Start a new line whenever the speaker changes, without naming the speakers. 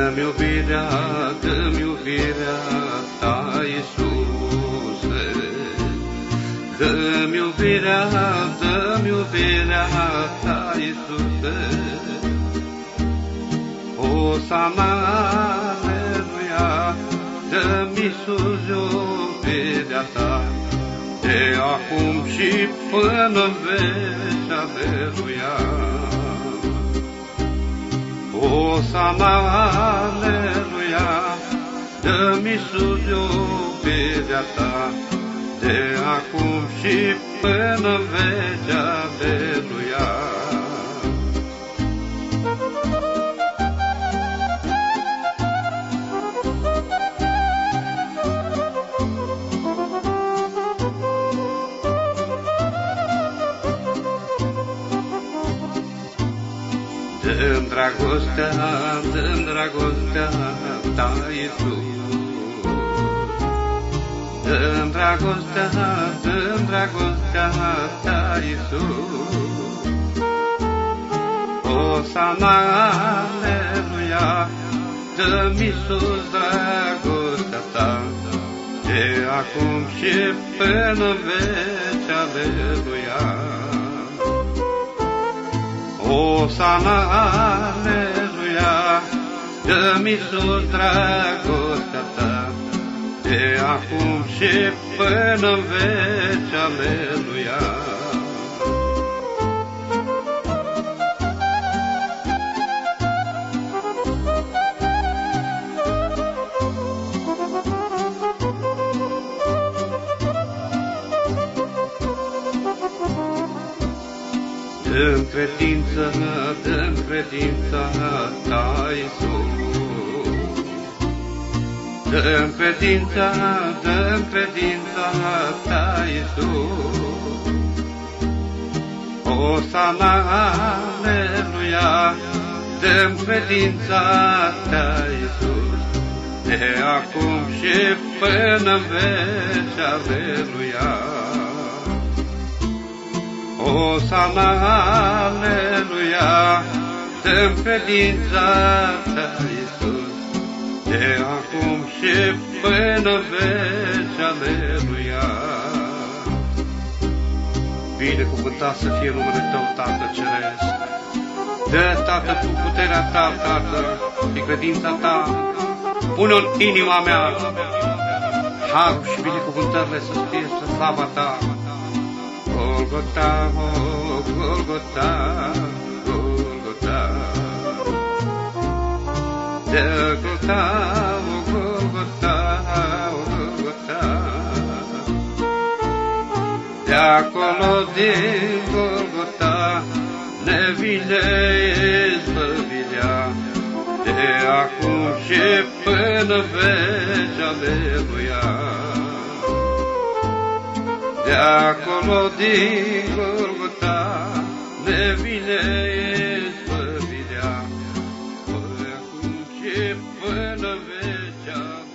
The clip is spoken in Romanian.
Dă-mi iubirea ta, Iisuse. Dă-mi iubirea ta, Iisuse. O sana, aleluia, dă-mi, Iisus, iubirea ta, de acum și până în veci, aleluia. O sana, aleluia, dă-mi, Iisus, iubirea ta, de acum și până în veci, aleluia. Dă-mi dragostea ta, Iisus. Dă-mi dragostea ta, Iisus. O sana, aleluia, dă-mi, Iisus, dragostea ta, de acum și până în veci, aleluia. O sana, aleluia, dă-mi, Iisus, dragostea ta, de acum și până în veci, aleluia. Dă-mi credința ta, Iisus. Dă-mi credința ta, Iisus. O sana, aleluia, dă-mi credința ta, Iisus, de acum și până în veci, aleluia. O sana, aleluia, dă-mi credința ta, Iisus, de acum și până în veci, aleluia. Binecuvântat să fie numele Tău, Tată Ceresc. Dă, Tată, Tu puterea Ta, Tată, și credința Ta, pune-o în inima mea. Harul și binecuvântările să fie spre slava Ta. Golgota, oh, Golgota, Golgota. De Golgota, oh, Golgota, oh, Golgota. De acolo din Golgota ne vine izbăvirea, de acum și până veci, aleluia. De acolo din Golgota ne vine izbăvirea, de acum și până veci, aleluia.